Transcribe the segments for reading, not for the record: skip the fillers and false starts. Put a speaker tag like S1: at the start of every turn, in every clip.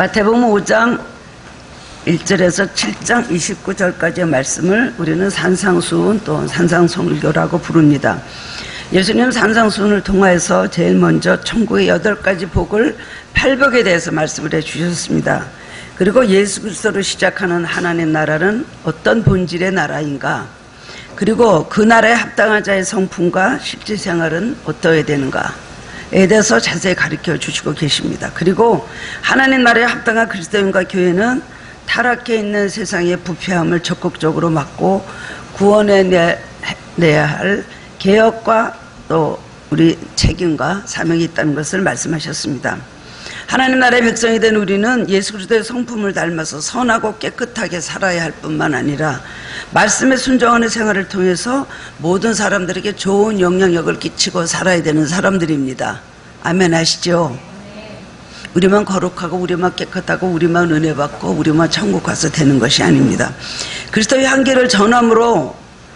S1: 마태복음 5장 1절에서 7장 29절까지의 말씀을 우리는 산상수훈 또 산상설교라고 부릅니다. 예수님 산상수훈을 통하여서 제일 먼저 천국의 8가지 복을 8복에 대해서 말씀을 해주셨습니다. 그리고 예수 그리스도로 시작하는 하나님 나라는 어떤 본질의 나라인가, 그리고 그 나라에 합당한 자의 성품과 실제 생활은 어떠해야 되는가에 대해서 자세히 가르쳐 주시고 계십니다. 그리고 하나님 나라에 합당한 그리스도인과 교회는 타락해 있는 세상의 부패함을 적극적으로 막고 구원해내야 할 개혁과 또 우리 책임과 사명이 있다는 것을 말씀하셨습니다. 하나님 나라의 백성이 된 우리는 예수 그리스도의 성품을 닮아서 선하고 깨끗하게 살아야 할 뿐만 아니라 말씀에 순종하는 생활을 통해서 모든 사람들에게 좋은 영향력을 끼치고 살아야 되는 사람들입니다. 아멘 하시죠? 우리만 거룩하고 우리만 깨끗하고 우리만 은혜 받고 우리만 천국 가서 되는 것이 아닙니다. 그리스도의 향기를 전함으로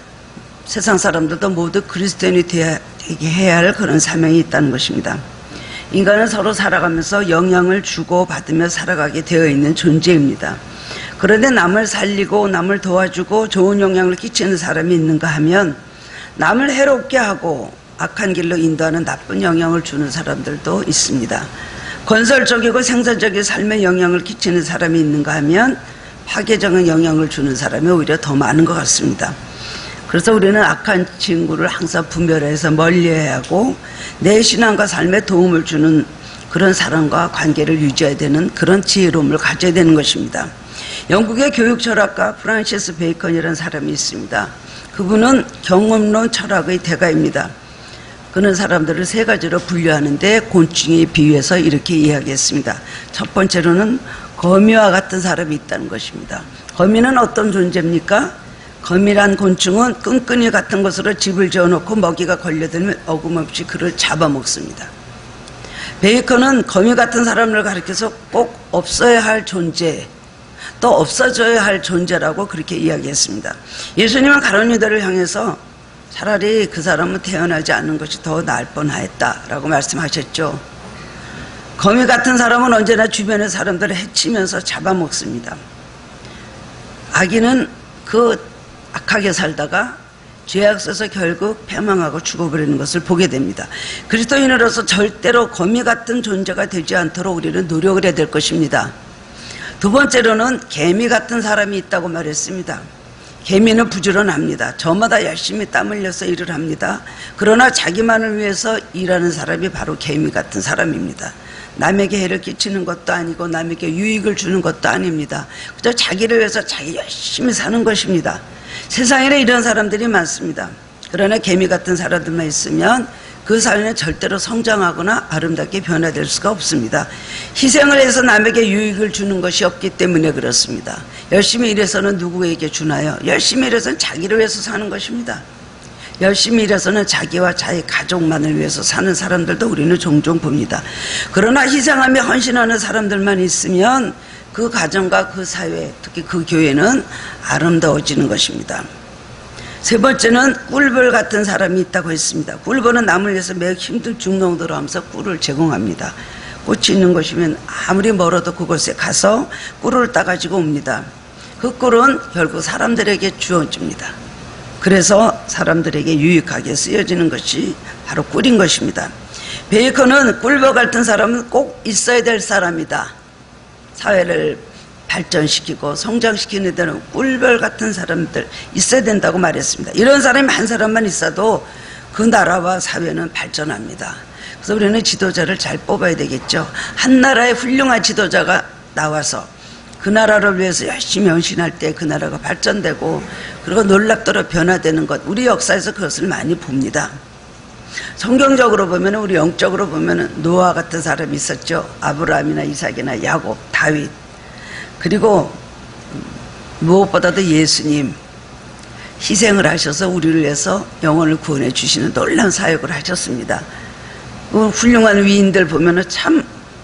S1: 세상 사람들도 모두 그리스도인이 되게 해야 할 그런 사명이 있다는 것입니다. 인간은 서로 살아가면서 영향을 주고 받으며 살아가게 되어 있는 존재입니다. 그런데 남을 살리고 남을 도와주고 좋은 영향을 끼치는 사람이 있는가 하면 남을 해롭게 하고 악한 길로 인도하는 나쁜 영향을 주는 사람들도 있습니다. 건설적이고 생산적인 삶에 영향을 끼치는 사람이 있는가 하면 파괴적인 영향을 주는 사람이 오히려 더 많은 것 같습니다. 그래서 우리는 악한 친구를 항상 분별해서 멀리해야 하고 내 신앙과 삶에 도움을 주는 그런 사람과 관계를 유지해야 되는 그런 지혜로움을 가져야 되는 것입니다. 영국의 교육 철학가 프란시스 베이컨이라는 사람이 있습니다. 그분은 경험론 철학의 대가입니다. 그는 사람들을 3가지로 분류하는데 곤충에 비유해서 이렇게 이야기했습니다. 첫 번째로는 거미와 같은 사람이 있다는 것입니다. 거미는 어떤 존재입니까? 거미란 곤충은 끈끈이 같은 것으로 집을 지어놓고 먹이가 걸려들면 어김없이 그를 잡아먹습니다. 베이컨은 거미 같은 사람을 가리켜서 꼭 없어야 할 존재, 또 없어져야 할 존재라고 그렇게 이야기했습니다. 예수님은 가룟 유다를 향해서 차라리 그 사람은 태어나지 않는 것이 더 나을 뻔하였다라고 말씀하셨죠. 거미 같은 사람은 언제나 주변의 사람들을 해치면서 잡아먹습니다. 아기는 그 악하게 살다가 죄악 써서 결국 패망하고 죽어버리는 것을 보게 됩니다. 그리스도인으로서 절대로 거미 같은 존재가 되지 않도록 우리는 노력을 해야 될 것입니다. 두 번째로는 개미 같은 사람이 있다고 말했습니다. 개미는 부지런합니다. 저마다 열심히 땀 흘려서 일을 합니다. 그러나 자기만을 위해서 일하는 사람이 바로 개미 같은 사람입니다. 남에게 해를 끼치는 것도 아니고 남에게 유익을 주는 것도 아닙니다. 그저 자기를 위해서 자기 열심히 사는 것입니다. 세상에는 이런 사람들이 많습니다. 그러나 개미 같은 사람들만 있으면 그 사회는 절대로 성장하거나 아름답게 변화될 수가 없습니다. 희생을 해서 남에게 유익을 주는 것이 없기 때문에 그렇습니다. 열심히 일해서는 누구에게 주나요? 열심히 일해서는 자기를 위해서 사는 것입니다. 열심히 일해서는 자기와 자기 가족만을 위해서 사는 사람들도 우리는 종종 봅니다. 그러나 희생하며 헌신하는 사람들만 있으면 그 가정과 그 사회, 특히 그 교회는 아름다워지는 것입니다. 세 번째는 꿀벌 같은 사람이 있다고 했습니다. 꿀벌은 남을 위해서 매우 힘들 중농도로 하면서 꿀을 제공합니다. 꽃이 있는 곳이면 아무리 멀어도 그곳에 가서 꿀을 따가지고 옵니다. 그 꿀은 결국 사람들에게 주어집니다. 그래서 사람들에게 유익하게 쓰여지는 것이 바로 꿀인 것입니다. 베이컨은 꿀벌 같은 사람은 꼭 있어야 될 사람이다. 사회를 발전시키고 성장시키는 데는 꿀벌 같은 사람들 있어야 된다고 말했습니다. 이런 사람이 한 사람만 있어도 그 나라와 사회는 발전합니다. 그래서 우리는 지도자를 잘 뽑아야 되겠죠. 한 나라의 훌륭한 지도자가 나와서 그 나라를 위해서 열심히 헌신할 때 그 나라가 발전되고 그리고 놀랍도록 변화되는 것, 우리 역사에서 그것을 많이 봅니다. 성경적으로 보면, 우리 영적으로 보면 노아 같은 사람이 있었죠. 아브라함이나 이삭이나 야곱, 다윗, 그리고 무엇보다도 예수님 희생을 하셔서 우리를 위해서 영혼을 구원해 주시는 놀라운 사역을 하셨습니다. 훌륭한 위인들 보면 참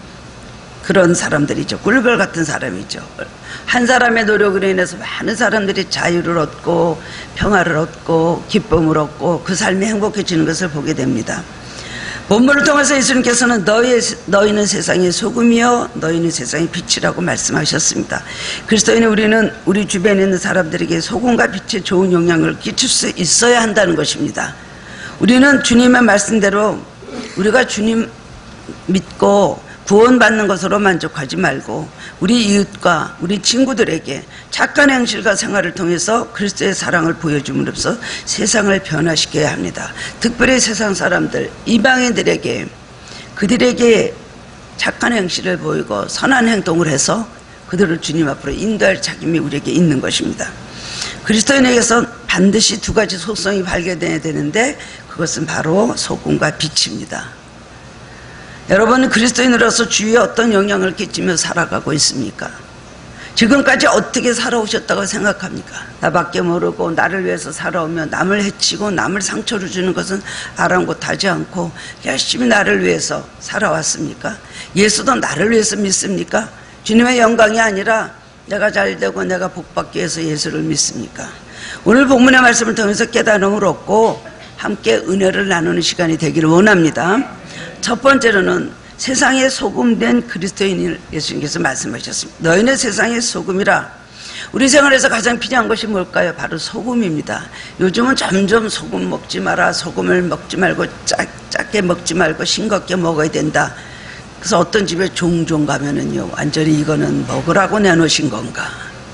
S1: 그런 사람들이죠. 꿀벌 같은 사람이죠. 한 사람의 노력으로 인해서 많은 사람들이 자유를 얻고 평화를 얻고 기쁨을 얻고 그 삶이 행복해지는 것을 보게 됩니다. 본문을 통해서 예수님께서는 너희는 세상의 소금이요 너희는 세상의 빛이라고 말씀하셨습니다. 그리스도인은 우리는 우리 주변에 있는 사람들에게 소금과 빛의 좋은 영향을 끼칠 수 있어야 한다는 것입니다. 우리는 주님의 말씀대로 우리가 주님 믿고 구원받는 것으로 만족하지 말고 우리 이웃과 우리 친구들에게 착한 행실과 생활을 통해서 그리스도의 사랑을 보여줌으로써 세상을 변화시켜야 합니다. 특별히 세상 사람들, 이방인들에게 그들에게 착한 행실을 보이고 선한 행동을 해서 그들을 주님 앞으로 인도할 책임이 우리에게 있는 것입니다. 그리스도인에게서 반드시 두 가지 속성이 발견돼야 되는데 그것은 바로 소금과 빛입니다. 여러분은 그리스도인으로서 주위에 어떤 영향을 끼치며 살아가고 있습니까? 지금까지 어떻게 살아오셨다고 생각합니까? 나밖에 모르고 나를 위해서 살아오며 남을 해치고 남을 상처를 주는 것은 아랑곳하지 않고 열심히 나를 위해서 살아왔습니까? 예수도 나를 위해서 믿습니까? 주님의 영광이 아니라 내가 잘되고 내가 복받기 위해서 예수를 믿습니까? 오늘 본문의 말씀을 통해서 깨달음을 얻고 함께 은혜를 나누는 시간이 되기를 원합니다. 첫 번째로는 세상의 소금된 그리스도인을 예수님께서 말씀하셨습니다. 너희는 세상의 소금이라. 우리 생활에서 가장 필요한 것이 뭘까요? 바로 소금입니다. 요즘은 점점 소금 먹지 마라, 소금을 먹지 말고 작게 먹지 말고 싱겁게 먹어야 된다. 그래서 어떤 집에 종종 가면은요 완전히 이거는 먹으라고 내놓으신 건가,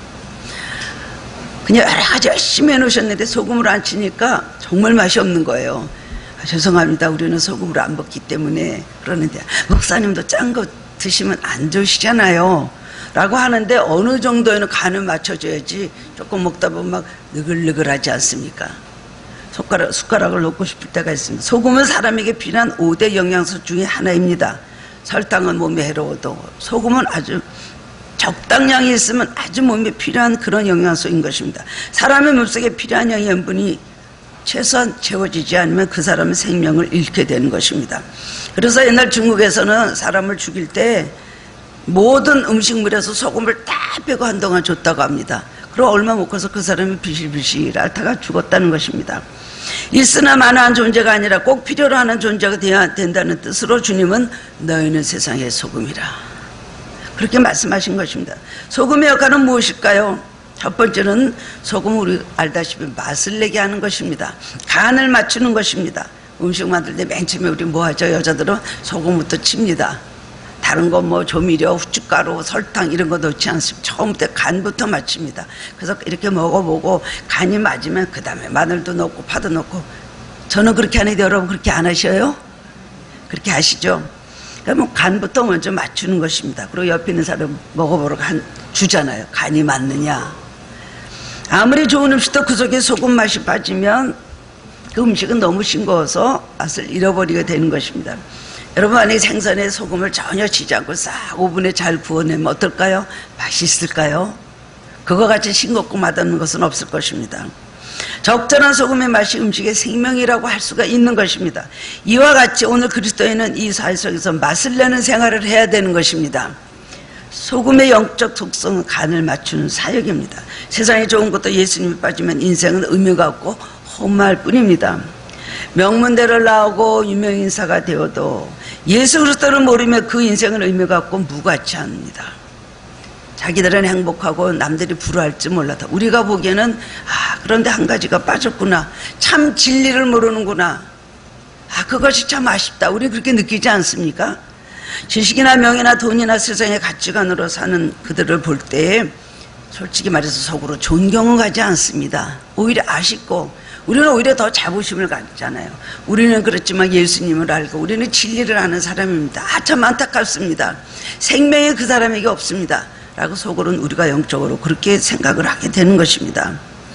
S1: 그냥 여러 가지 열심히 해놓으셨는데 소금을 안 치니까 정말 맛이 없는 거예요. 죄송합니다. 우리는 소금으로 안 먹기 때문에 그러는데 목사님도 짠 거 드시면 안 좋으시잖아요 라고 하는데 어느 정도에는 간을 맞춰줘야지 조금 먹다 보면 막 느글느글하지 않습니까? 숟가락을 놓고 싶을 때가 있습니다. 소금은 사람에게 필요한 5대 영양소 중에 하나입니다. 설탕은 몸에 해로워도 소금은 아주 적당량이 있으면 아주 몸에 필요한 그런 영양소인 것입니다. 사람의 몸속에 필요한 영양분이 최소한 채워지지 않으면 그 사람의 생명을 잃게 되는 것입니다. 그래서 옛날 중국에서는 사람을 죽일 때 모든 음식물에서 소금을 다 빼고 한동안 줬다고 합니다. 그럼 얼마 못 가서 그 사람이 비실비실 앓다가 죽었다는 것입니다. 있으나 마나한 존재가 아니라 꼭 필요로 하는 존재가 되어야 된다는 뜻으로 주님은 너희는 세상의 소금이라 그렇게 말씀하신 것입니다. 소금의 역할은 무엇일까요? 첫 번째는 소금은 우리 알다시피 맛을 내게 하는 것입니다. 간을 맞추는 것입니다. 음식 만들 때 맨 처음에 우리 뭐 하죠? 여자들은 소금부터 칩니다. 다른 거 뭐 조미료, 후춧가루, 설탕 이런 거 넣지 않습니다. 처음부터 간부터 맞춥니다. 그래서 이렇게 먹어보고 간이 맞으면 그 다음에 마늘도 넣고 파도 넣고. 저는 그렇게 하는데 여러분 그렇게 안 하셔요? 그렇게 하시죠? 그러면 간부터 먼저 맞추는 것입니다. 그리고 옆에 있는 사람 먹어보러 주잖아요. 간이 맞느냐. 아무리 좋은 음식도 그 속에 소금 맛이 빠지면 그 음식은 너무 싱거워서 맛을 잃어버리게 되는 것입니다. 여러분 만약에 생선에 소금을 전혀 치지 않고 싹 오븐에 잘 구워내면 어떨까요? 맛있을까요? 그거 같이 싱겁고 맛없는 것은 없을 것입니다. 적절한 소금의 맛이 음식의 생명이라고 할 수가 있는 것입니다. 이와 같이 오늘 그리스도인은 이 사회 속에서 맛을 내는 생활을 해야 되는 것입니다. 소금의 영적 속성은 간을 맞추는 사역입니다. 세상에 좋은 것도 예수님이 빠지면 인생은 의미가 없고 험할 뿐입니다. 명문대를 나오고 유명인사가 되어도 예수 그리스도를 모르면 그 인생은 의미가 없고 무가치합니다. 자기들은 행복하고 남들이 부러워할지 몰라도 우리가 보기에는 그런데 한 가지가 빠졌구나. 참 진리를 모르는구나. 그것이 참 아쉽다. 우리 그렇게 느끼지 않습니까? 지식이나 명예나 돈이나 세상의 가치관으로 사는 그들을 볼 때 솔직히 말해서 속으로 존경은 가지 않습니다. 오히려 아쉽고 우리는 오히려 더 자부심을 갖잖아요. 우리는 그렇지만 예수님을 알고 우리는 진리를 아는 사람입니다. 참 안타깝습니다. 생명이 그 사람에게 없습니다. 라고 속으로는 우리가 영적으로 그렇게 생각을 하게 되는 것입니다.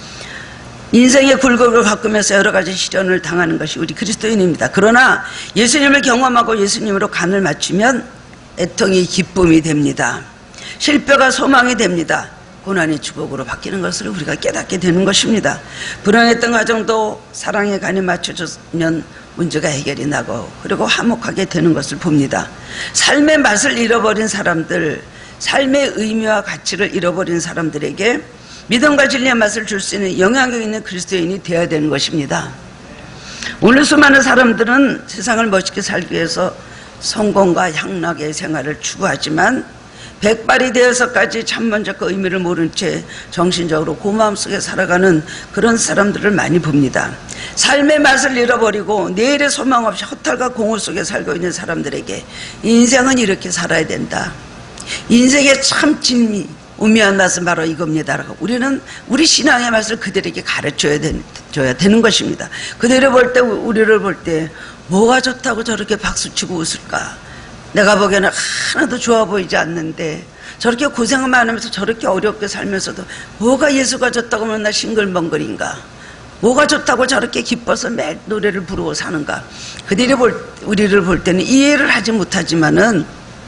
S1: 인생의 굴곡을 겪으면서 여러 가지 시련을 당하는 것이 우리 그리스도인입니다. 그러나 예수님을 경험하고 예수님으로 간을 맞추면 애통이 기쁨이 됩니다. 실패가 소망이 됩니다. 고난이 축복으로 바뀌는 것을 우리가 깨닫게 되는 것입니다. 불안했던 가정도 사랑의 간이 맞춰졌으면 문제가 해결이 나고 그리고 화목하게 되는 것을 봅니다. 삶의 맛을 잃어버린 사람들, 삶의 의미와 가치를 잃어버린 사람들에게 믿음과 진리의 맛을 줄 수 있는 영향력 있는 그리스도인이 되어야 되는 것입니다. 오늘 수많은 사람들은 세상을 멋있게 살기 위해서 성공과 향락의 생활을 추구하지만 백발이 되어서까지 참 먼저 그 의미를 모른 채 정신적으로 고마움 속에 살아가는 그런 사람들을 많이 봅니다. 삶의 맛을 잃어버리고 내일의 소망 없이 허탈과 공허 속에 살고 있는 사람들에게 인생은 이렇게 살아야 된다. 인생의 참 진미, 오묘한 맛은 바로 이겁니다라고 우리는 우리 신앙의 맛을 그들에게 가르쳐야 되는 것입니다. 그들을 볼 때, 우리를 볼 때 뭐가 좋다고 저렇게 박수치고 웃을까? 내가 보기에는 하나도 좋아 보이지 않는데 저렇게 고생을 많으면서 저렇게 어렵게 살면서도 뭐가 예수가 좋다고 맨날 싱글벙글인가? 뭐가 좋다고 저렇게 기뻐서 매일 노래를 부르고 사는가? 우리를 볼 때는 이해를 하지 못하지만은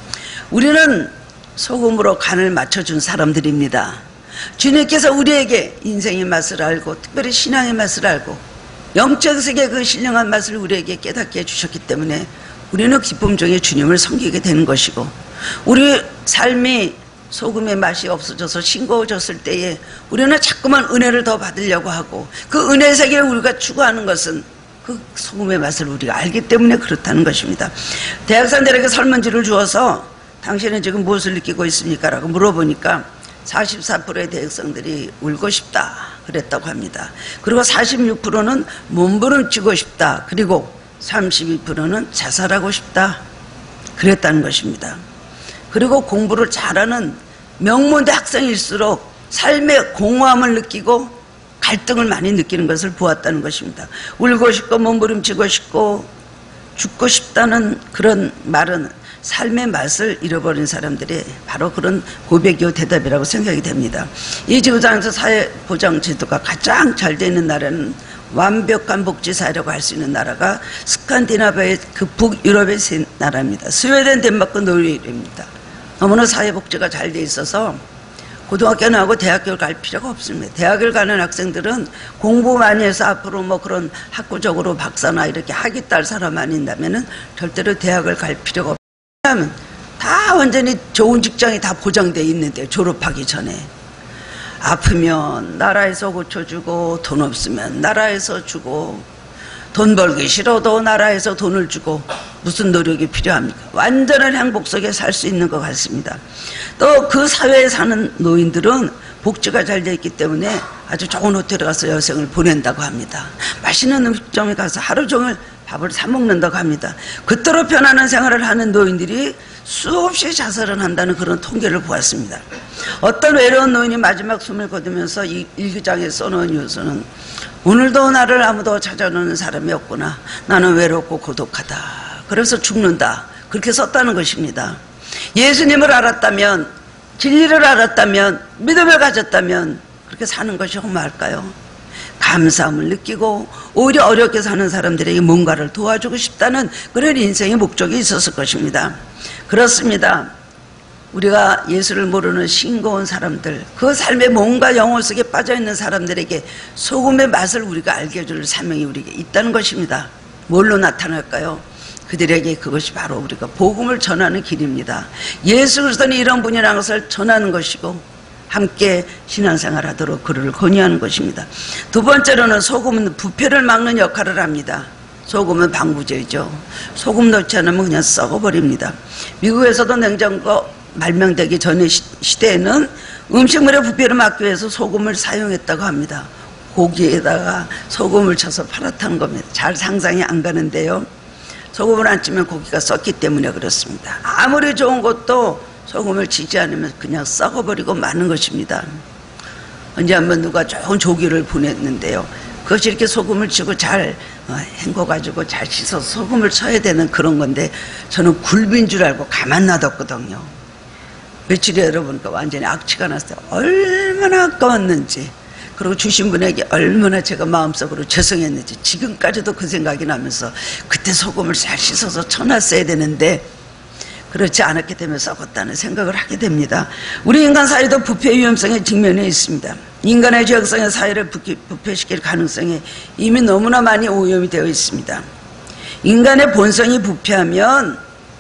S1: 우리는 소금으로 간을 맞춰준 사람들입니다. 주님께서 우리에게 인생의 맛을 알고 특별히 신앙의 맛을 알고 영적 세계의 그 신령한 맛을 우리에게 깨닫게 해주셨기 때문에 우리는 기쁨 중에 주님을 섬기게 되는 것이고, 우리 삶이 소금의 맛이 없어져서 싱거워졌을 때에 우리는 자꾸만 은혜를 더 받으려고 하고, 그 은혜의 세계를 우리가 추구하는 것은 그 소금의 맛을 우리가 알기 때문에 그렇다는 것입니다. 대학생들에게 설문지를 주어서 당신은 지금 무엇을 느끼고 있습니까? 라고 물어보니까 44%의 대학생들이 울고 싶다 그랬다고 합니다. 그리고 46%는 몸부림치고 싶다. 그리고 32%는 자살하고 싶다 그랬다는 것입니다. 그리고 공부를 잘하는 명문대 학생일수록 삶의 공허함을 느끼고 갈등을 많이 느끼는 것을 보았다는 것입니다. 울고 싶고 몸부림치고 싶고 죽고 싶다는 그런 말은 삶의 맛을 잃어버린 사람들의 바로 그런 고백이요 대답이라고 생각이 됩니다. 이 지구상에서 사회보장 제도가 가장 잘 되어 있는 나라는 완벽한 복지사회라고 할 수 있는 나라가 스칸디나비아의 그 북유럽의 세 나라입니다. 스웨덴, 덴마크, 노르웨이입니다. 너무나 사회복지가 잘 돼 있어서 고등학교 나오고 대학교를 갈 필요가 없습니다. 대학을 가는 학생들은 공부 많이 해서 앞으로 뭐 그런 학구적으로 박사나 이렇게 학위 딸 사람 아닌다면은 절대로 대학을 갈 필요가 없습니다. 왜냐하면 다 완전히 좋은 직장이 다 보장되어 있는데 졸업하기 전에 아프면 나라에서 고쳐주고 돈 없으면 나라에서 주고 돈 벌기 싫어도 나라에서 돈을 주고 무슨 노력이 필요합니까? 완전한 행복 속에 살 수 있는 것 같습니다. 또 그 사회에 사는 노인들은 복지가 잘 되어 있기 때문에 아주 좋은 호텔에 가서 여생을 보낸다고 합니다. 맛있는 음식점에 가서 하루 종일 밥을 사 먹는다고 합니다. 그토록 편안한 생활을 하는 노인들이 수없이 자살을 한다는 그런 통계를 보았습니다. 어떤 외로운 노인이 마지막 숨을 거두면서 이 일기장에 써놓은 요소는 오늘도 나를 아무도 찾아오는 사람이 없구나. 나는 외롭고 고독하다. 그래서 죽는다. 그렇게 썼다는 것입니다. 예수님을 알았다면, 진리를 알았다면, 믿음을 가졌다면 그렇게 사는 것이 험할까요? 감사함을 느끼고 오히려 어렵게 사는 사람들에게 뭔가를 도와주고 싶다는 그런 인생의 목적이 있었을 것입니다. 그렇습니다. 우리가 예수를 모르는 싱거운 사람들, 그 삶의 뭔가 영혼 속에 빠져있는 사람들에게 소금의 맛을 우리가 알게 해줄 사명이 우리에게 있다는 것입니다. 뭘로 나타날까요? 그들에게 그것이 바로 우리가 복음을 전하는 길입니다. 예수 그리스도는 이런 분이라는 것을 전하는 것이고 함께 신앙생활 하도록 그를 권유하는 것입니다. 두 번째로는 소금은 부패를 막는 역할을 합니다. 소금은 방부제죠. 소금 넣지 않으면 그냥 썩어버립니다. 미국에서도 냉장고 발명되기 전의 시대에는 음식물의 부패를 막기 위해서 소금을 사용했다고 합니다. 고기에다가 소금을 쳐서 팔았다는 겁니다. 잘 상상이 안 가는데요. 소금을 안 치면 고기가 썩기 때문에 그렇습니다. 아무리 좋은 것도 소금을 치지 않으면 그냥 썩어버리고 마는 것입니다. 언제 한번 누가 좋은 조기를 보냈는데요. 그것이 이렇게 소금을 치고 잘 헹궈가지고 잘 씻어서 소금을 쳐야 되는 그런 건데 저는 굴비인 줄 알고 가만 놔뒀거든요. 며칠에 여러분과 완전히 악취가 났어요. 얼마나 아까웠는지, 그리고 주신 분에게 얼마나 제가 마음속으로 죄송했는지 지금까지도 그 생각이 나면서 그때 소금을 잘 씻어서 쳐놨어야 되는데 그렇지 않았기 때문에 썩었다는 생각을 하게 됩니다. 우리 인간 사회도 부패 위험성에 직면해 있습니다. 인간의 죄악성의 사회를 부패시킬 가능성이 이미 너무나 많이 오염이 되어 있습니다. 인간의 본성이 부패하면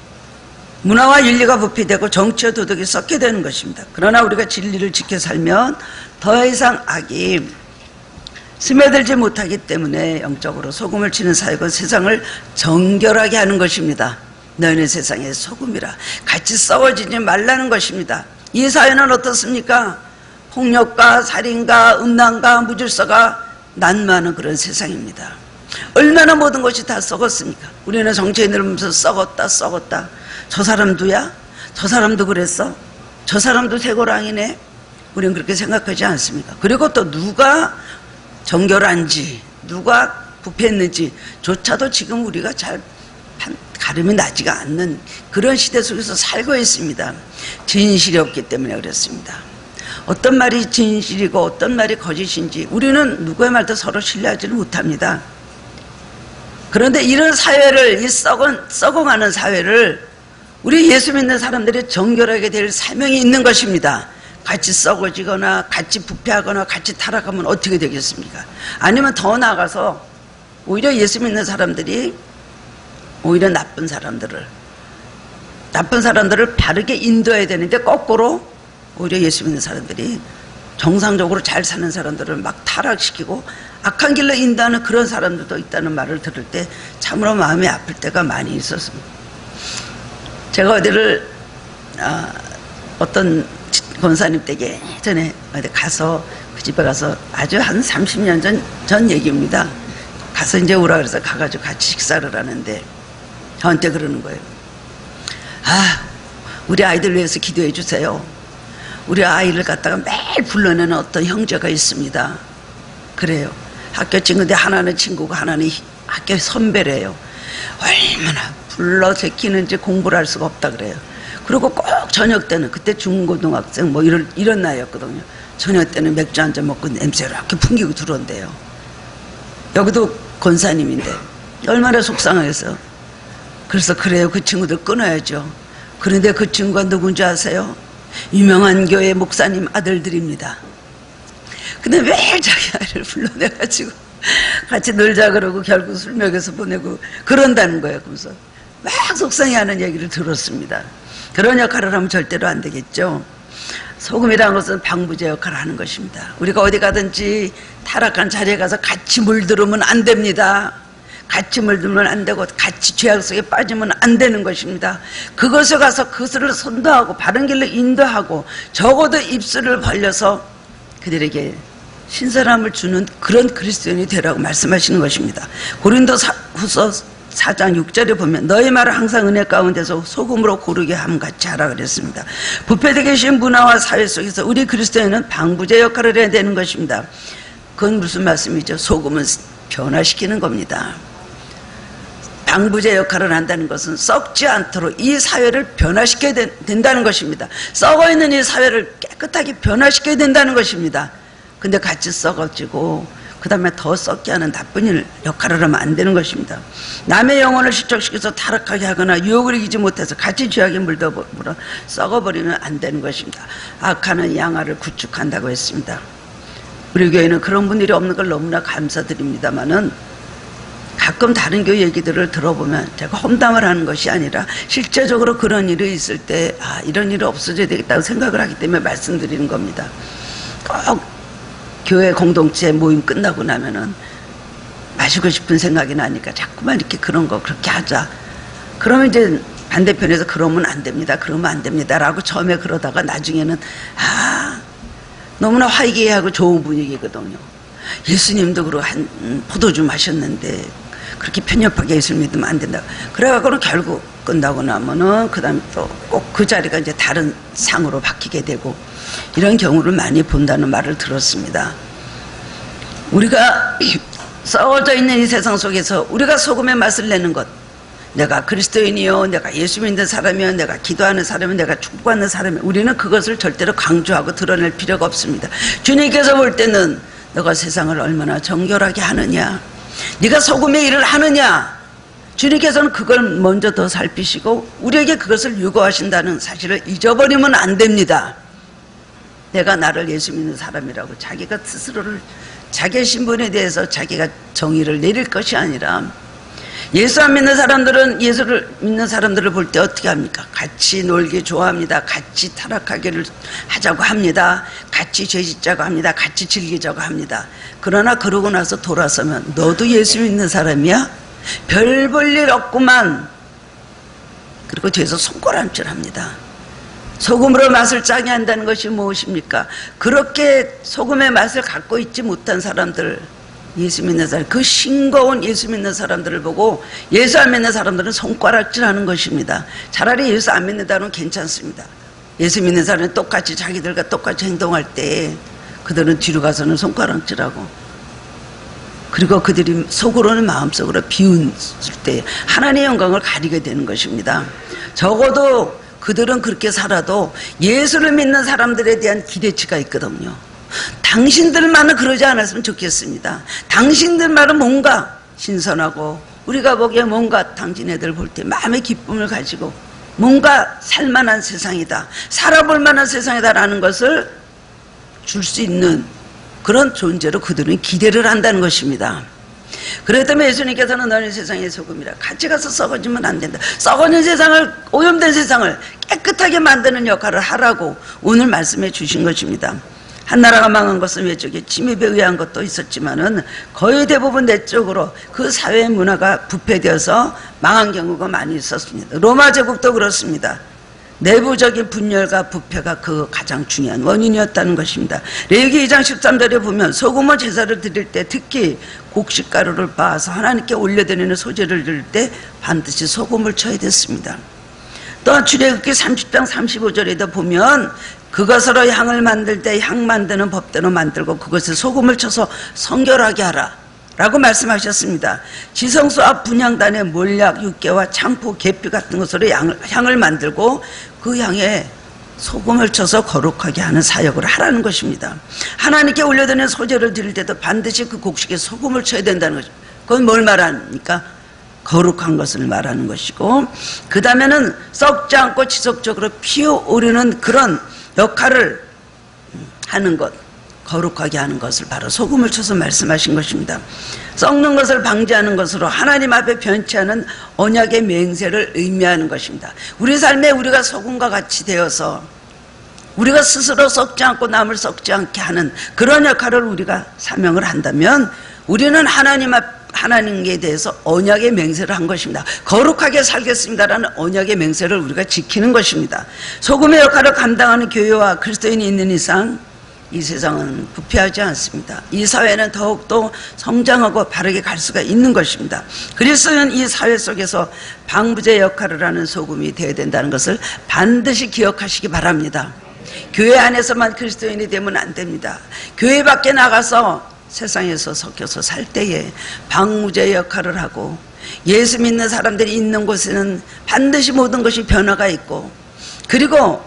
S1: 문화와 윤리가 부패되고 정치와 도덕이 썩게 되는 것입니다. 그러나 우리가 진리를 지켜 살면 더 이상 악이 스며들지 못하기 때문에 영적으로 소금을 치는 사역은 세상을 정결하게 하는 것입니다. 너희는 세상의 소금이라. 같이 썩어지지 말라는 것입니다. 이 사회는 어떻습니까? 폭력과 살인과 음란과 무질서가 난무하는 그런 세상입니다. 얼마나 모든 것이 다 썩었습니까? 우리는 정치인들 보면서 썩었다. 저 사람도야? 저 사람도 그랬어? 저 사람도 쇠고랑이네? 우리는 그렇게 생각하지 않습니까? 그리고 또 누가 정결한지, 누가 부패했는지 조차도 지금 우리가 잘 가름이 나지가 않는 그런 시대 속에서 살고 있습니다. 진실이 없기 때문에 그렇습니다. 어떤 말이 진실이고 어떤 말이 거짓인지 우리는 누구의 말도 서로 신뢰하지를 못합니다. 그런데 이런 사회를, 이 썩어가는 사회를 우리 예수 믿는 사람들이 정결하게 될 사명이 있는 것입니다. 같이 썩어지거나 같이 부패하거나 같이 타락하면 어떻게 되겠습니까? 아니면 더 나아가서 오히려 예수 믿는 사람들이 오히려 나쁜 사람들을 바르게 인도해야 되는데 거꾸로 오히려 예수 믿는 사람들이 정상적으로 잘 사는 사람들을 막 타락시키고 악한 길로 인도하는 그런 사람들도 있다는 말을 들을 때 참으로 마음이 아플 때가 많이 있었습니다. 제가 어디를 어떤 권사님 댁에 예전에 어디 가서 그 집에 가서 아주 한 30년 전 얘기입니다. 가서 이제 오라 그래서 가가지고 같이 식사를 하는데 저한테 그러는 거예요. 우리 아이들 위해서 기도해 주세요. 우리 아이를 갖다가 매일 불러내는 어떤 형제가 있습니다. 그래요. 학교 친구인데 하나는 친구고 하나는 학교 선배래요. 얼마나 불러 제끼는지 공부를 할 수가 없다 그래요. 그리고 꼭 저녁 때는, 그때 중고등학생 뭐 이런 나이였거든요. 저녁 때는 맥주 한잔 먹고 냄새를 이렇게 풍기고 들어온대요. 여기도 권사님인데 얼마나 속상하겠어요. 그래서 그래요, 그 친구들 끊어야죠. 그런데 그 친구가 누군지 아세요? 유명한 교회 목사님 아들들입니다. 근데 매일 자기 아이를 불러내가지고 같이 놀자 그러고 결국 술 먹여서 보내고 그런다는 거예요. 그래서 막 속상해하는 얘기를 들었습니다. 그런 역할을 하면 절대로 안 되겠죠. 소금이라는 것은 방부제 역할을 하는 것입니다. 우리가 어디 가든지 타락한 자리에 가서 같이 물들으면 안 됩니다. 같이 물들면 안 되고 같이 죄악 속에 빠지면 안 되는 것입니다. 그것에 가서 그것을 선도하고 바른 길로 인도하고 적어도 입술을 벌려서 그들에게 신선함을 주는 그런 그리스도인이 되라고 말씀하시는 것입니다. 고린도후서 4장 6절에 보면 너희 말을 항상 은혜 가운데서 소금으로 고르게 함 같이 하라 그랬습니다. 부패되어 계신 문화와 사회 속에서 우리 그리스도인은 방부제 역할을 해야 되는 것입니다. 그건 무슨 말씀이죠? 소금은 변화시키는 겁니다. 방부제 역할을 한다는 것은 썩지 않도록 이 사회를 변화시켜야 된다는 것입니다. 썩어있는 이 사회를 깨끗하게 변화시켜야 된다는 것입니다. 근데 같이 썩어지고 그 다음에 더 썩게 하는 나쁜 일 역할을 하면 안 되는 것입니다. 남의 영혼을 실족시켜서 타락하게 하거나 유혹을 이기지 못해서 같이 죄악에 물어 썩어버리면 안 되는 것입니다. 악하는 양아를 구축한다고 했습니다. 우리 교회는 그런 분들이 없는 걸 너무나 감사드립니다만은 가끔 다른 교회 얘기들을 들어보면 제가 험담을 하는 것이 아니라 실제적으로 그런 일이 있을 때 이런 일이 없어져야 되겠다고 생각을 하기 때문에 말씀드리는 겁니다. 꼭 교회 공동체 모임 끝나고 나면은 마시고 싶은 생각이 나니까 자꾸만 이렇게 그런 거 그렇게 하자. 그러면 이제 반대편에서 그러면 안 됩니다. 그러면 안 됩니다. 라고 처음에 그러다가 나중에는 너무나 화기애애하고 좋은 분위기거든요. 예수님도 그러고 포도주 마셨는데 그렇게 편협하게 예수를 믿으면 안 된다. 그래갖고는 결국 끝나고 나면은 그 다음에 또 꼭 그 자리가 이제 다른 상으로 바뀌게 되고 이런 경우를 많이 본다는 말을 들었습니다. 우리가 썩어져 있는 이 세상 속에서 우리가 소금의 맛을 내는 것, 내가 그리스도인이요, 내가 예수 믿는 사람이요, 내가 기도하는 사람이요, 내가 축복하는 사람이요, 우리는 그것을 절대로 강조하고 드러낼 필요가 없습니다. 주님께서 볼 때는 너가 세상을 얼마나 정결하게 하느냐, 네가 소금의 일을 하느냐, 주님께서는 그걸 먼저 더 살피시고 우리에게 그것을 요구하신다는 사실을 잊어버리면 안 됩니다. 내가 나를 예수 믿는 사람이라고 자기가 스스로를 자기의 신분에 대해서 자기가 정의를 내릴 것이 아니라 예수 안 믿는 사람들은 예수를 믿는 사람들을 볼 때 어떻게 합니까? 같이 놀기 좋아합니다. 같이 타락하기를 하자고 합니다. 같이 죄짓자고 합니다. 같이 즐기자고 합니다. 그러나 그러고 나서 돌아서면 너도 예수 믿는 사람이야? 별 볼 일 없구만. 그리고 뒤에서 손가락질 합니다. 소금으로 맛을 짜게 한다는 것이 무엇입니까? 그렇게 소금의 맛을 갖고 있지 못한 사람들, 예수 믿는 사람, 그 싱거운 예수 믿는 사람들을 보고 예수 안 믿는 사람들은 손가락질하는 것입니다. 차라리 예수 안 믿는다면 괜찮습니다. 예수 믿는 사람은 똑같이 자기들과 똑같이 행동할 때 그들은 뒤로 가서는 손가락질하고, 그리고 그들이 속으로는 마음속으로 비웃을 때 하나님의 영광을 가리게 되는 것입니다. 적어도 그들은 그렇게 살아도 예수를 믿는 사람들에 대한 기대치가 있거든요. 당신들만은 그러지 않았으면 좋겠습니다. 당신들만은 뭔가 신선하고 우리가 보기에 뭔가 당신애들 볼 때 마음의 기쁨을 가지고 뭔가 살만한 세상이다, 살아볼 만한 세상이다라는 것을 줄 수 있는 그런 존재로 그들은 기대를 한다는 것입니다. 그렇기 때문에 예수님께서는 너는 세상의 소금이라, 같이 가서 썩어지면 안 된다. 썩어진 세상을, 오염된 세상을 깨끗하게 만드는 역할을 하라고 오늘 말씀해 주신 것입니다. 한 나라가 망한 것은 외적에 침입에 의한 것도 있었지만은 거의 대부분 내적으로 그 사회 문화가 부패되어서 망한 경우가 많이 있었습니다. 로마 제국도 그렇습니다. 내부적인 분열과 부패가 그 가장 중요한 원인이었다는 것입니다. 레위기 2장 13절에 보면 소금은 제사를 드릴 때, 특히 곡식가루를 빻아서 하나님께 올려드리는 소제를 드릴 때 반드시 소금을 쳐야 됐습니다. 또한 출애굽기 30장 35절에도 보면 그것으로 향을 만들 때 향 만드는 법대로 만들고 그것에 소금을 쳐서 성결하게 하라 라고 말씀하셨습니다. 지성소 앞 분향단에 몰약, 육개와 창포, 계피 같은 것으로 향을 만들고 그 향에 소금을 쳐서 거룩하게 하는 사역을 하라는 것입니다. 하나님께 올려드리는 소제를 드릴 때도 반드시 그 곡식에 소금을 쳐야 된다는 것입니다. 그건 뭘 말합니까? 거룩한 것을 말하는 것이고, 그 다음에는 썩지 않고 지속적으로 피어오르는 그런 역할을 하는 것, 거룩하게 하는 것을 바로 소금을 쳐서 말씀하신 것입니다. 썩는 것을 방지하는 것으로 하나님 앞에 변치 않은 언약의 맹세를 의미하는 것입니다. 우리 삶에 우리가 소금과 같이 되어서 우리가 스스로 썩지 않고 남을 썩지 않게 하는 그런 역할을 우리가 사명을 한다면 우리는 하나님에 대해서 언약의 맹세를 한 것입니다. 거룩하게 살겠습니다라는 언약의 맹세를 우리가 지키는 것입니다. 소금의 역할을 감당하는 교회와 그리스도인이 있는 이상 이 세상은 부패하지 않습니다. 이 사회는 더욱더 성장하고 바르게 갈 수가 있는 것입니다. 그리스도는 이 사회 속에서 방부제 역할을 하는 소금이 되어야 된다는 것을 반드시 기억하시기 바랍니다. 교회 안에서만 그리스도인이 되면 안 됩니다. 교회 밖에 나가서 세상에서 섞여서 살 때에 방부제 역할을 하고, 예수 믿는 사람들이 있는 곳에는 반드시 모든 것이 변화가 있고, 그리고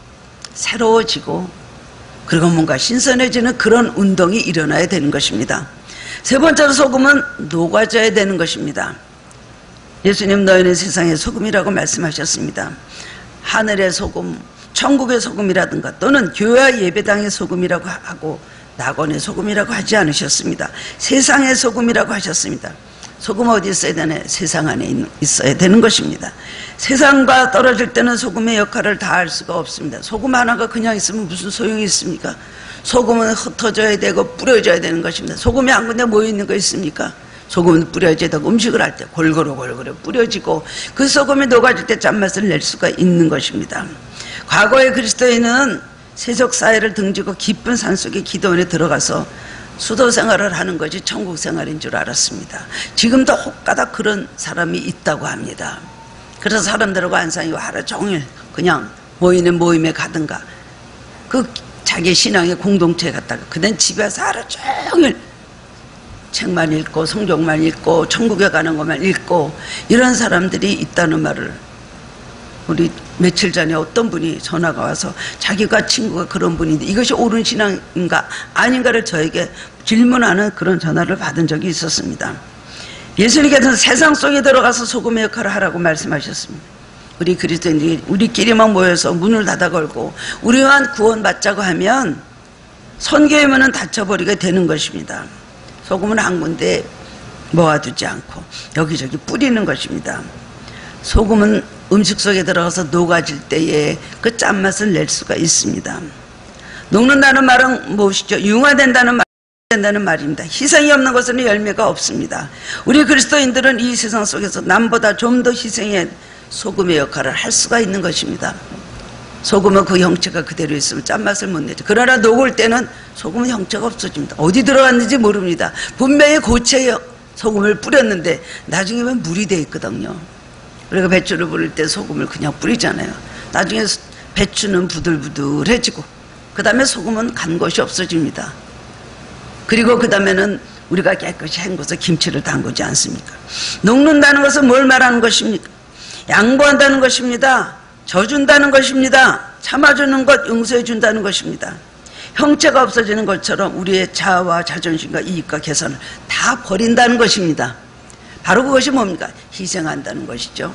S1: 새로워지고, 그리고 뭔가 신선해지는 그런 운동이 일어나야 되는 것입니다. 세 번째로 소금은 녹아져야 되는 것입니다. 예수님 너희는 세상의 소금이라고 말씀하셨습니다. 하늘의 소금, 천국의 소금이라든가 또는 교회와 예배당의 소금이라고 하고 낙원의 소금이라고 하지 않으셨습니다. 세상의 소금이라고 하셨습니다. 소금 어디 있어야 되나? 세상 안에 있어야 되는 것입니다. 세상과 떨어질 때는 소금의 역할을 다할 수가 없습니다. 소금 하나가 그냥 있으면 무슨 소용이 있습니까? 소금은 흩어져야 되고 뿌려져야 되는 것입니다. 소금이 한 군데 모여있는 거 있습니까? 소금은 뿌려져야 되고 음식을 할 때 골고루 뿌려지고 그 소금이 녹아질 때 짠맛을 낼 수가 있는 것입니다. 과거의 그리스도인은 세속사회를 등지고 깊은 산속의 기도원에 들어가서 수도 생활을 하는 것이 천국 생활인 줄 알았습니다. 지금도 혹가닥 그런 사람이 있다고 합니다. 그래서 사람들하고 안 사귀고 하루 종일 그냥 모이는 모임에 가든가 그 자기 신앙의 공동체에 갔다가 그다음 집에 와서 하루 종일 책만 읽고 성경만 읽고 천국에 가는 것만 읽고 이런 사람들이 있다는 말을 우리 며칠 전에 어떤 분이 전화가 와서 자기가 친구가 그런 분인데 이것이 옳은 신앙인가 아닌가를 저에게 질문하는 그런 전화를 받은 적이 있었습니다. 예수님께서는 세상 속에 들어가서 소금의 역할을 하라고 말씀하셨습니다. 우리 그리스도인들이 우리끼리만 모여서 문을 닫아 걸고 우리만 구원받자고 하면 선교의 문은 닫혀버리게 되는 것입니다. 소금은 한 군데 모아두지 않고 여기저기 뿌리는 것입니다. 소금은 음식 속에 들어가서 녹아질 때에 그 짠맛을 낼 수가 있습니다. 녹는다는 말은 무엇이죠? 융화된다는 말입니다. 희생이 없는 것은 열매가 없습니다. 우리 그리스도인들은 이 세상 속에서 남보다 좀 더 희생의 소금의 역할을 할 수가 있는 것입니다. 소금은 그 형체가 그대로 있으면 짠맛을 못 내죠. 그러나 녹을 때는 소금은 형체가 없어집니다. 어디 들어갔는지 모릅니다. 분명히 고체에 소금을 뿌렸는데 나중에 보면 물이 돼 있거든요. 우리가 배추를 뿌릴 때 소금을 그냥 뿌리잖아요. 나중에 배추는 부들부들해지고 그 다음에 소금은 간 것이 없어집니다. 그리고 그 다음에는 우리가 깨끗이 헹궈서 김치를 담그지 않습니까? 녹는다는 것은 뭘 말하는 것입니까? 양보한다는 것입니다. 져준다는 것입니다. 참아주는 것, 용서해준다는 것입니다. 형체가 없어지는 것처럼 우리의 자아와 자존심과 이익과 개선을 다 버린다는 것입니다. 바로 그것이 뭡니까? 희생한다는 것이죠.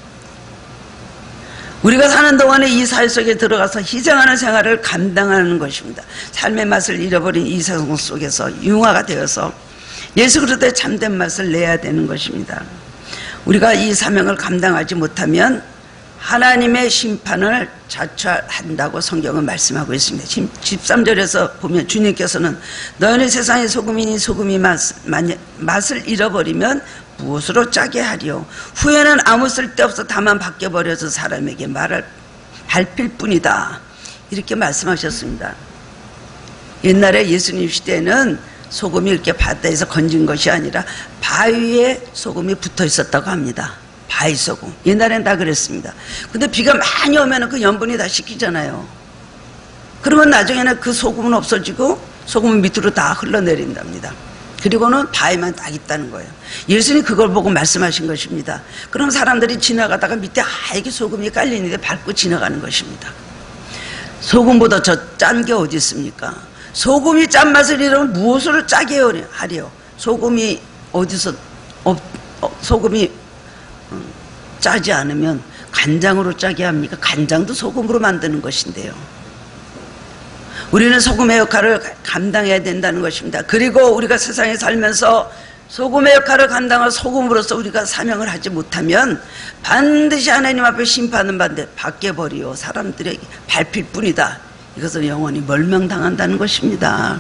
S1: 우리가 사는 동안에 이 사회 속에 들어가서 희생하는 생활을 감당하는 것입니다. 삶의 맛을 잃어버린 이 세상 속에서 융화가 되어서 예수 그리스도의 참된 맛을 내야 되는 것입니다. 우리가 이 사명을 감당하지 못하면 하나님의 심판을 자초한다고 성경은 말씀하고 있습니다. 13절에서 보면 주님께서는 너희는 세상의 소금이니 소금이 맛을 잃어버리면 무엇으로 짜게 하리요? 후에는 아무 쓸데없어 다만 바뀌어버려서 사람에게 말을 밟힐 뿐이다. 이렇게 말씀하셨습니다. 옛날에 예수님 시대에는 소금이 이렇게 바다에서 건진 것이 아니라 바위에 소금이 붙어 있었다고 합니다. 바위 소금. 옛날엔 다 그랬습니다. 근데 비가 많이 오면 그 염분이 다 씻기잖아요. 그러면 나중에는 그 소금은 없어지고 소금은 밑으로 다 흘러내린답니다. 그리고는 바위만 딱 있다는 거예요. 예수님이 그걸 보고 말씀하신 것입니다. 그럼 사람들이 지나가다가 밑에 하얗게 소금이 깔리는데 밟고 지나가는 것입니다. 소금보다 저 짠 게 어디 있습니까? 소금이 짠맛을 잃으면 무엇으로 짜게 하려? 소금이 어디서 소금이 짜지 않으면 간장으로 짜게 합니까? 간장도 소금으로 만드는 것인데요. 우리는 소금의 역할을 감당해야 된다는 것입니다. 그리고 우리가 세상에 살면서 소금의 역할을 감당할 소금으로서 우리가 사명을 하지 못하면 반드시 하나님 앞에 심판은 받게 버리요 사람들에게 밟힐 뿐이다. 이것은 영원히 멸망당한다는 것입니다.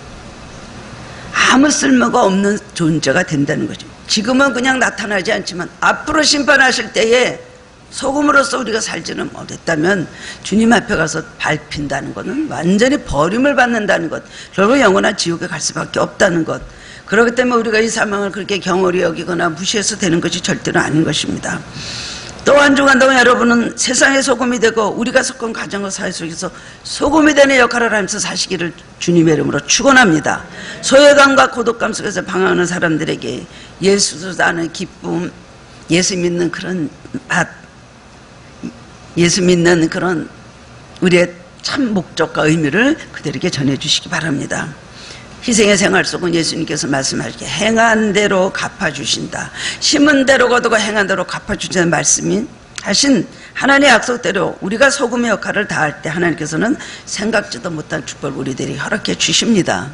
S1: 아무 쓸모가 없는 존재가 된다는 거죠. 지금은 그냥 나타나지 않지만 앞으로 심판하실 때에 소금으로서 우리가 살지는 못했다면 주님 앞에 가서 밟힌다는 것은 완전히 버림을 받는다는 것, 결국 영원한 지옥에 갈 수밖에 없다는 것. 그렇기 때문에 우리가 이 사명을 그렇게 경홀히 여기거나 무시해서 되는 것이 절대로 아닌 것입니다. 또 한 주간 동안 여러분은 세상의 소금이 되고 우리가 속한 가정과 사회 속에서 소금이 되는 역할을 하면서 사시기를 주님의 이름으로 축원합니다. 소외감과 고독감 속에서 방황하는 사람들에게 예수도 아는 기쁨, 예수 믿는 그런 맛, 예수 믿는 그런 우리의 참 목적과 의미를 그들에게 전해주시기 바랍니다. 희생의 생활 속은 예수님께서 말씀하시기에 행한 대로 갚아주신다. 심은 대로 거두고 행한 대로 갚아주신다는 말씀이 하신 하나님의 약속대로 우리가 소금의 역할을 다할 때 하나님께서는 생각지도 못한 축복을 우리들이 허락해 주십니다.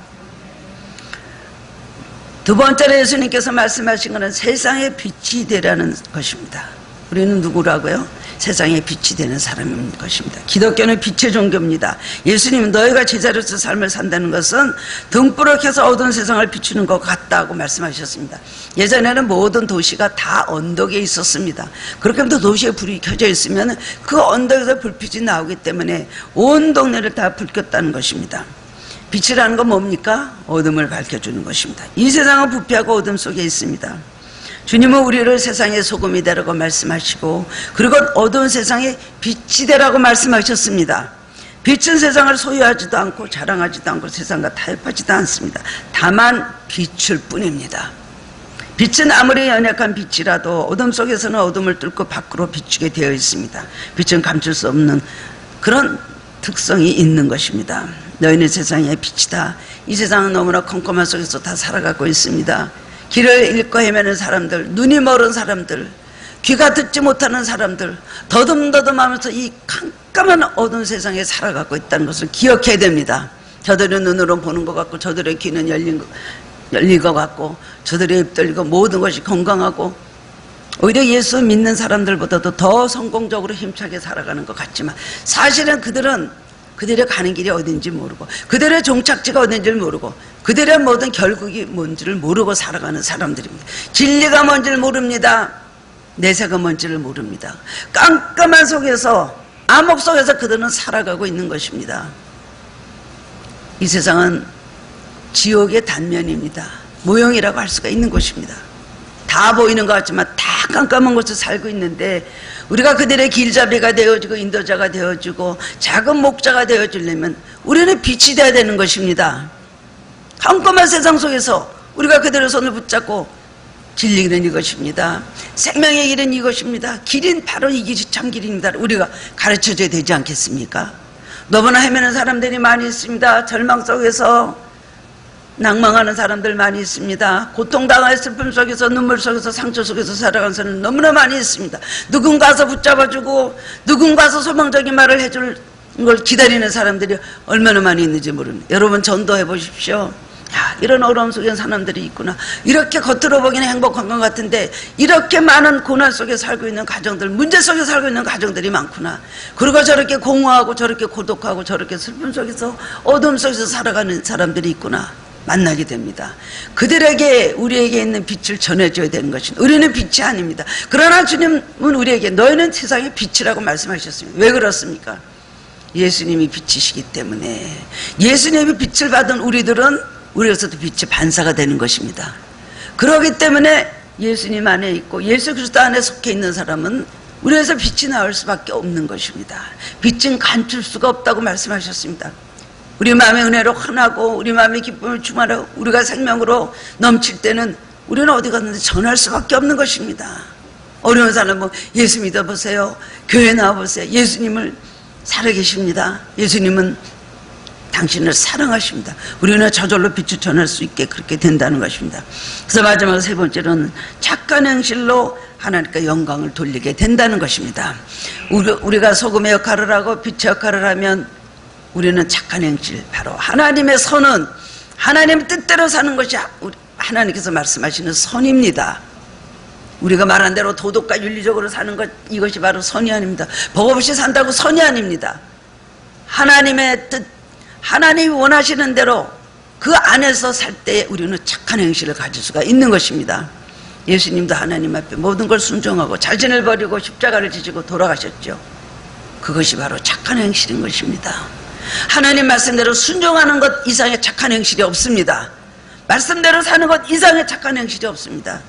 S1: 두 번째로 예수님께서 말씀하신 것은 세상의 빛이 되라는 것입니다. 우리는 누구라고요? 세상에 빛이 되는 사람인 것입니다. 기독교는 빛의 종교입니다. 예수님은 너희가 제자로서 삶을 산다는 것은 등불을 켜서 어두운 세상을 비추는 것 같다고 말씀하셨습니다. 예전에는 모든 도시가 다 언덕에 있었습니다. 그렇게 하면 도시에 불이 켜져 있으면 그 언덕에서 불빛이 나오기 때문에 온 동네를 다 불 켰다는 것입니다. 빛이라는 건 뭡니까? 어둠을 밝혀주는 것입니다. 이 세상은 부패하고 어둠 속에 있습니다. 주님은 우리를 세상의 소금이 되라고 말씀하시고 그리고 어두운 세상에 빛이 되라고 말씀하셨습니다. 빛은 세상을 소유하지도 않고 자랑하지도 않고 세상과 타협하지도 않습니다. 다만 빛일 뿐입니다. 빛은 아무리 연약한 빛이라도 어둠 속에서는 어둠을 뚫고 밖으로 비추게 되어 있습니다. 빛은 감출 수 없는 그런 특성이 있는 것입니다. 너희는 세상의 빛이다. 이 세상은 너무나 컴컴한 속에서 다 살아가고 있습니다. 길을 잃고 헤매는 사람들, 눈이 멀은 사람들, 귀가 듣지 못하는 사람들, 더듬더듬하면서 이 깜깜한 어두운 세상에 살아가고 있다는 것을 기억해야 됩니다. 저들의 눈으로 보는 것 같고 저들의 귀는 열린 열릴 것 같고 저들의 입 열리고 모든 것이 건강하고 오히려 예수 믿는 사람들보다도 더 성공적으로 힘차게 살아가는 것 같지만 사실은 그들의 가는 길이 어딘지 모르고 그들의 종착지가 어딘지를 모르고 그들의 모든 결국이 뭔지를 모르고 살아가는 사람들입니다. 진리가 뭔지를 모릅니다. 내세가 뭔지를 모릅니다. 깜깜한 속에서 암흑 속에서 그들은 살아가고 있는 것입니다. 이 세상은 지옥의 단면입니다. 모형이라고 할 수가 있는 곳입니다. 다 보이는 것 같지만 다 깜깜한 곳에 살고 있는데 우리가 그들의 길잡이가 되어주고 인도자가 되어주고 작은 목자가 되어주려면 우리는 빛이 되어야 되는 것입니다. 깜깜한 세상 속에서 우리가 그들의 손을 붙잡고 진리는 이것입니다. 생명의 길은 이것입니다. 길은 바로 이 길이 참 길입니다. 우리가 가르쳐줘야 되지 않겠습니까? 너무나 헤매는 사람들이 많이 있습니다. 절망 속에서 낭망하는 사람들 많이 있습니다. 고통당할 슬픔 속에서 눈물 속에서 상처 속에서 살아가는 사람은 너무나 많이 있습니다. 누군가서 붙잡아주고 누군가서 소망적인 말을 해줄 걸 기다리는 사람들이 얼마나 많이 있는지 모릅니다. 여러분 전도해 보십시오. 야, 이런 어려움 속에 사람들이 있구나. 이렇게 겉으로 보기는 행복한 것 같은데 이렇게 많은 고난 속에 살고 있는 가정들, 문제 속에 살고 있는 가정들이 많구나. 그리고 저렇게 공허하고 저렇게 고독하고 저렇게 슬픔 속에서 어둠 속에서 살아가는 사람들이 있구나. 만나게 됩니다. 그들에게 우리에게 있는 빛을 전해줘야 되는 것입니다. 우리는 빛이 아닙니다. 그러나 주님은 우리에게 너희는 세상의 빛이라고 말씀하셨습니다. 왜 그렇습니까? 예수님이 빛이시기 때문에 예수님이 빛을 받은 우리로서도 빛의 반사가 되는 것입니다. 그렇기 때문에 예수님 안에 있고 예수 그리스도 안에 속해 있는 사람은 우리에서 빛이 나올 수밖에 없는 것입니다. 빛은 감출 수가 없다고 말씀하셨습니다. 우리 마음의 은혜로 환하고 우리 마음의 기쁨을 충만하고 우리가 생명으로 넘칠 때는 우리는 어디 갔는데 전할 수밖에 없는 것입니다. 어려운 사람은 예수 믿어보세요. 교회 나와보세요. 예수님을 살아계십니다. 예수님은 당신을 사랑하십니다. 우리는 저절로 빛을 전할 수 있게 그렇게 된다는 것입니다. 그래서 마지막 세 번째로는 착한 행실로 하나님께 영광을 돌리게 된다는 것입니다. 우리가 소금의 역할을 하고 빛의 역할을 하면 우리는 착한 행실, 바로 하나님의 선은 하나님 뜻대로 사는 것이 하나님께서 말씀하시는 선입니다. 우리가 말한 대로 도덕과 윤리적으로 사는 것, 이것이 바로 선이 아닙니다. 법 없이 산다고 선이 아닙니다. 하나님의 뜻, 하나님이 원하시는 대로 그 안에서 살 때 우리는 착한 행실을 가질 수가 있는 것입니다. 예수님도 하나님 앞에 모든 걸 순종하고 자신을 버리고 십자가를 지시고 돌아가셨죠. 그것이 바로 착한 행실인 것입니다. 하나님 말씀대로 순종하는 것 이상의 착한 행실이 없습니다. 말씀대로 사는 것 이상의 착한 행실이 없습니다.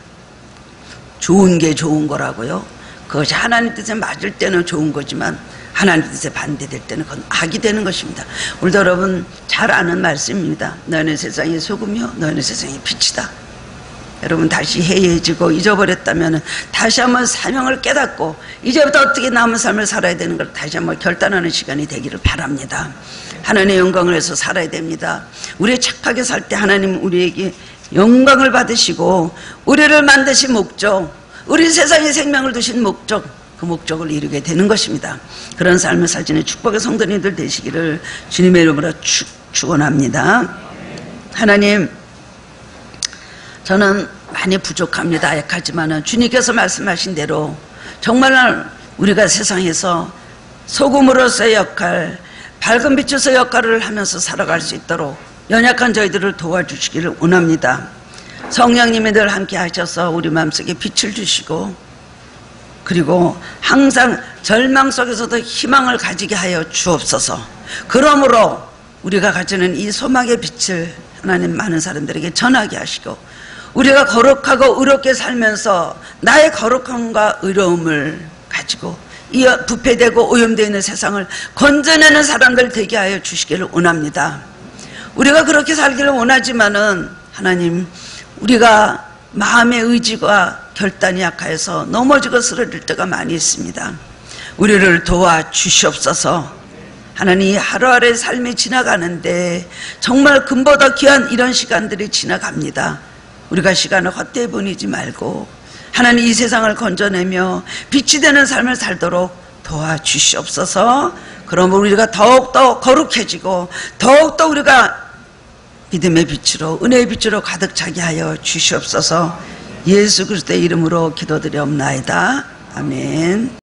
S1: 좋은 게 좋은 거라고요. 그것이 하나님 뜻에 맞을 때는 좋은 거지만 하나님 뜻에 반대될 때는 그건 악이 되는 것입니다. 우리 여러분 잘 아는 말씀입니다. 너희는 세상의 소금이요 너희는 세상의 빛이다. 여러분 다시 해이해지고 잊어버렸다면 다시 한번 사명을 깨닫고 이제부터 어떻게 남은 삶을 살아야 되는 걸 다시 한번 결단하는 시간이 되기를 바랍니다. 하나님의 영광을 위해서 살아야 됩니다. 우리 착하게 살 때 하나님 우리에게 영광을 받으시고 우리를 만드신 목적, 우리 세상에 생명을 두신 목적, 그 목적을 이루게 되는 것입니다. 그런 삶을 살지는 축복의 성도님들 되시기를 주님의 이름으로 축원합니다. 하나님, 저는 많이 부족합니다. 약하지만 주님께서 말씀하신 대로 정말 우리가 세상에서 소금으로서의 역할, 밝은 빛으로서의 역할을 하면서 살아갈 수 있도록 연약한 저희들을 도와주시기를 원합니다. 성령님이 늘 함께 하셔서 우리 마음속에 빛을 주시고 그리고 항상 절망 속에서도 희망을 가지게 하여 주옵소서. 그러므로 우리가 가지는 이 소망의 빛을 하나님 많은 사람들에게 전하게 하시고 우리가 거룩하고 의롭게 살면서 나의 거룩함과 의로움을 가지고 이 부패되고 오염되어 있는 세상을 건져내는 사람들 되게 하여 주시기를 원합니다. 우리가 그렇게 살기를 원하지만은 하나님, 우리가 마음의 의지가 결단이 약해서 넘어지고 쓰러질 때가 많이 있습니다. 우리를 도와주시옵소서. 하나님, 하루하루의 삶이 지나가는데 정말 금보다 귀한 이런 시간들이 지나갑니다. 우리가 시간을 헛되이 보내지 말고 하나님 이 세상을 건져내며 빛이 되는 삶을 살도록 도와주시옵소서. 그러면 우리가 더욱더 거룩해지고 더욱더 우리가 믿음의 빛으로 은혜의 빛으로 가득 차게 하여 주시옵소서. 예수 그리스도의 이름으로 기도드리옵나이다. 아멘.